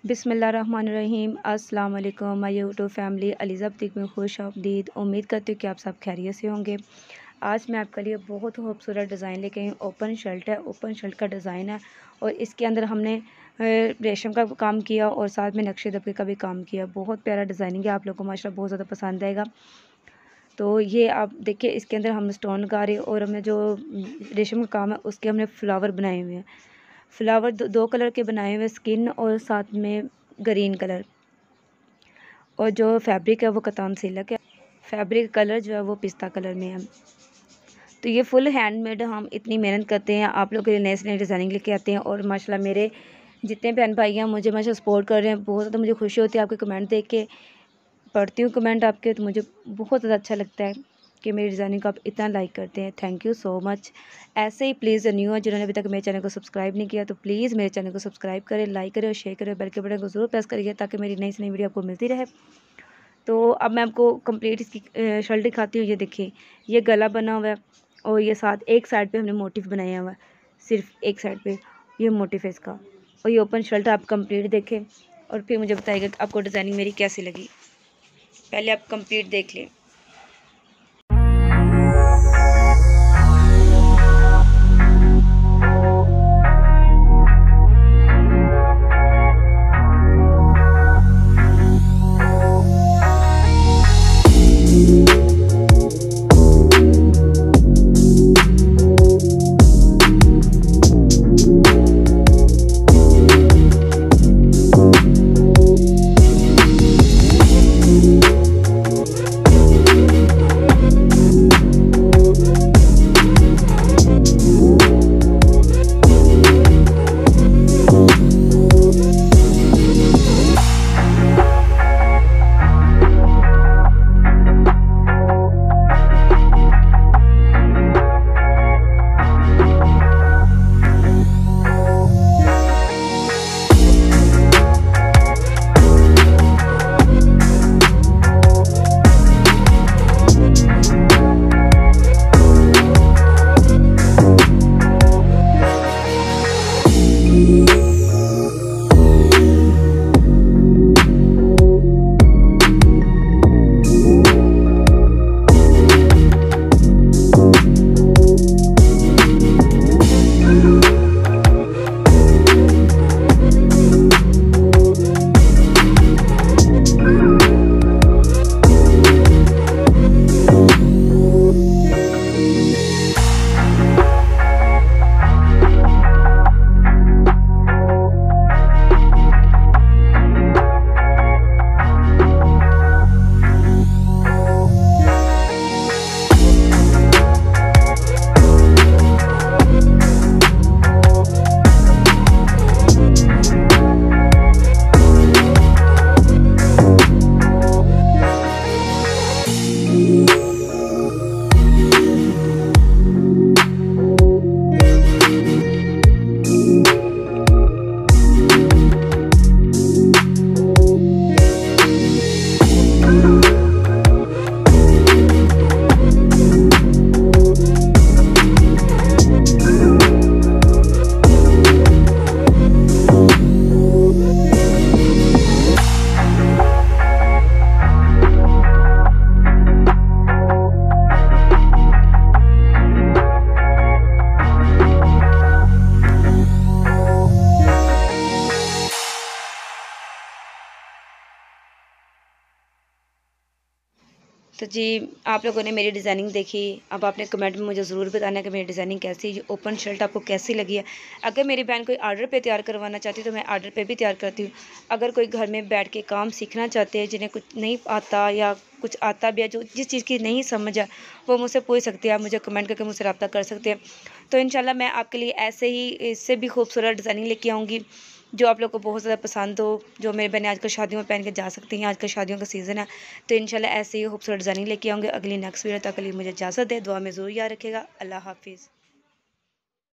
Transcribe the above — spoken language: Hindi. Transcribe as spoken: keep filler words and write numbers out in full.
बिस्मिल्लाहिर्रहमानिर्रहीम। अस्सलाम वालेकुम my YouTube family. Aliza boutique में खुश आमदीद। उम्मीद करती हूँ कि आप सब खैरियत से होंगे। आज मैं आपके लिए बहुत खूबसूरत डिज़ाइन लेके आई हूँ। ओपन शर्ट है, ओपन शर्ट का डिज़ाइन है और इसके अंदर हमने रेशम का काम किया और साथ में नक्शे दबके का भी काम किया। बहुत प्यारा डिज़ाइनिंग है, आप लोगों को माशाल्लाह बहुत ज़्यादा पसंद आएगा। तो ये आप देखिए, इसके अंदर हम स्टोन गारे और हमने जो रेशम का काम है उसके हमने फ्लावर बनाए हुए हैं। फ्लावर दो, दो कलर के बनाए हुए, स्किन और साथ में ग्रीन कलर। और जो फैब्रिक है वो कतान सिल्क है। फैब्रिक कलर जो है वो पिस्ता कलर में है। तो ये फुल हैंडमेड हम इतनी मेहनत करते हैं, आप लोग के लिए नए से नई डिज़ाइनिंग लेके आते हैं। और माशाल्लाह मेरे जितने बहन भाई हैं मुझे माशाल्लाह सपोर्ट कर रहे हैं। बहुत ज़्यादा मुझे खुशी होती है आपके कमेंट देख के। पढ़ती हूँ कमेंट आपके तो मुझे बहुत ज़्यादा अच्छा लगता है कि मेरी डिज़ाइनिंग को आप इतना लाइक करते हैं। Thank you so much. ऐसे ही प्लीज़ न्यू है जिन्होंने अभी तक मेरे चैनल को सब्सक्राइब नहीं किया तो प्लीज़ मेरे चैनल को सब्सक्राइब करें, लाइक करें और शेयर करें। बेल के बटन को ज़रूर प्रेस करिए ताकि मेरी नई से नई वीडियो आपको मिलती रहे। तो अब मैं आपको कंप्लीट इसकी शर्ट दिखाती हूँ। ये देखिए, ये गला बना हुआ है और ये साथ एक साइड पे हमने मोटिफ बनाया हुआ है, सिर्फ एक साइड पे ये मोटिफ है इसका। और ये ओपन शर्ट आप कंप्लीट देखें और फिर मुझे बताइएगा कि आपको डिज़ाइनिंग मेरी कैसी लगी। पहले आप कंप्लीट देख लें। तो जी, आप लोगों ने मेरी डिज़ाइनिंग देखी। अब आपने कमेंट में मुझे ज़रूर बताना है कि मेरी डिज़ाइनिंग कैसी, ये ओपन शर्ट आपको कैसी लगी है। अगर मेरी बहन कोई आर्डर पे तैयार करवाना चाहती है तो मैं आर्डर पे भी तैयार करती हूँ। अगर कोई घर में बैठ के काम सीखना चाहते हैं, जिन्हें कुछ नहीं आता या कुछ आता भी है, जो जिस चीज़ की नहीं समझ है वो मुझसे पूछ सकते हैं। आप मुझे कमेंट करके मुझसे रब्ता कर सकते हैं। तो इंशाल्लाह मैं आपके लिए ऐसे ही इससे भी खूबसूरत डिज़ाइनिंग लेके आऊँगी जो आप लोग को बहुत ज़्यादा पसंद हो, जो मेरे बहनें आजकल शादियों में पहन के जा सकती हैं। आजकल शादियों का सीज़न है तो इंशाल्लाह ऐसे ही खूबसूरत डिज़ाइनिंग लेके आऊँगी। अगली नेक्स्ट वीडियो तक के लिए मुझे इजाज़त दें। दुआ में ज़रूर याद रखिएगा। अल्लाह हाफिज़।